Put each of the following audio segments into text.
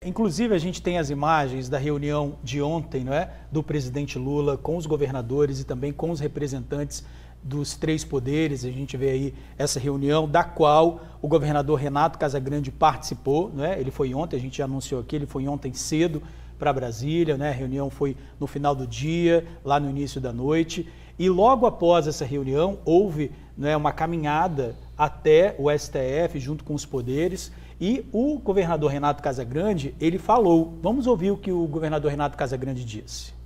Inclusive, a gente tem as imagens da reunião de ontem, não é? Do presidente Lula com os governadores e também com os representantes dos três poderes. A gente vê aí essa reunião da qual o governador Renato Casagrande participou, não é? Ele foi ontem, a gente já anunciou aqui, ele foi ontem cedo para Brasília, né? A reunião foi no final do dia, lá no início da noite, e logo após essa reunião houve, não é, uma caminhada até o STF junto com os poderes, e o governador Renato Casagrande, ele falou. Vamos ouvir o que o governador Renato Casagrande disse.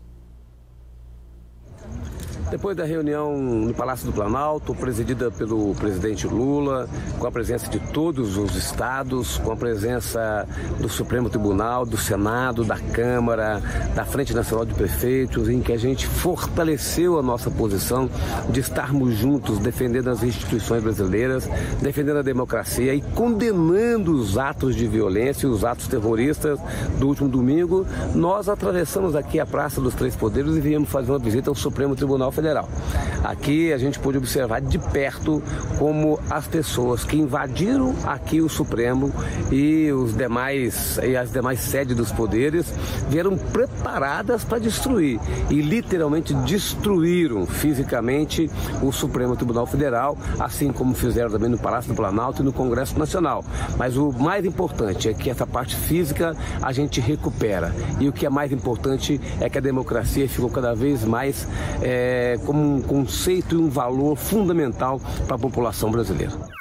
Depois da reunião no Palácio do Planalto, presidida pelo presidente Lula, com a presença de todos os estados, com a presença do Supremo Tribunal, do Senado, da Câmara, da Frente Nacional de Prefeitos, em que a gente fortaleceu a nossa posição de estarmos juntos, defendendo as instituições brasileiras, defendendo a democracia e condenando os atos de violência e os atos terroristas do último domingo, nós atravessamos aqui a Praça dos Três Poderes e viemos fazer uma visita ao Supremo Tribunal Federal. Aqui a gente pôde observar de perto como as pessoas que invadiram aqui o Supremo e as demais sedes dos poderes vieram preparadas para destruir e literalmente destruíram fisicamente o Supremo Tribunal Federal, assim como fizeram também no Palácio do Planalto e no Congresso Nacional. Mas o mais importante é que essa parte física a gente recupera, e o que é mais importante é que a democracia ficou cada vez mais como um conceito e um valor fundamental para a população brasileira.